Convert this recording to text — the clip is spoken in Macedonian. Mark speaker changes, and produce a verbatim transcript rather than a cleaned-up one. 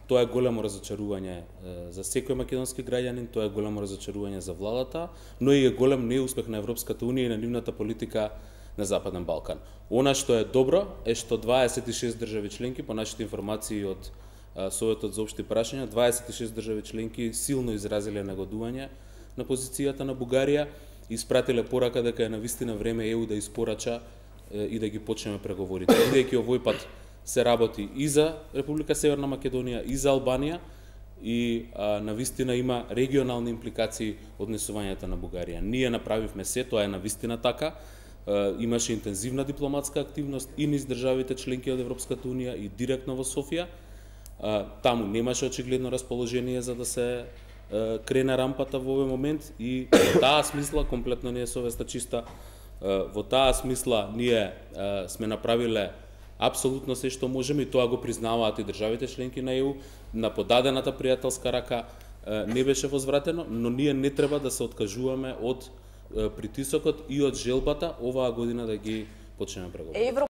Speaker 1: Тоа е големо разочарување за секој македонски граѓанин, тоа е големо разочарување за владата, но и е голем неуспех на Европската унија и на нивната политика на Западен Балкан. Она што е добро е што дваесет и шест држави членки, по нашите информации од Советот за општи прашања, дваесет и шест држави членки силно изразиле негодување на позицијата на Бугарија и испратиле порака дека е навистина време ЕУ да испорача и да ги почнеме преговорите. Бидејќи овој пат се работи и за Република Северна Македонија и за Албанија и а, навистина има регионални импликации однесувањето на Бугарија. Ние направивме се, тоа е навистина така. Uh, имаше интензивна дипломатска активност и низ државите членки од Европската унија и директно во Софија. Uh, таму немаше очигледно расположение за да се uh, крене рампата во овој момент и во таа смисла комплетно не е совеста чиста. Uh, во таа смисла ние uh, сме направиле апсолутно се што можеме и тоа го признаваат и државите членки на ЕУ. На подадената пријателска рака uh, не беше возвратено, но ние не треба да се откажуваме од притисокот и од желбата оваа година да ги почнеме преговори.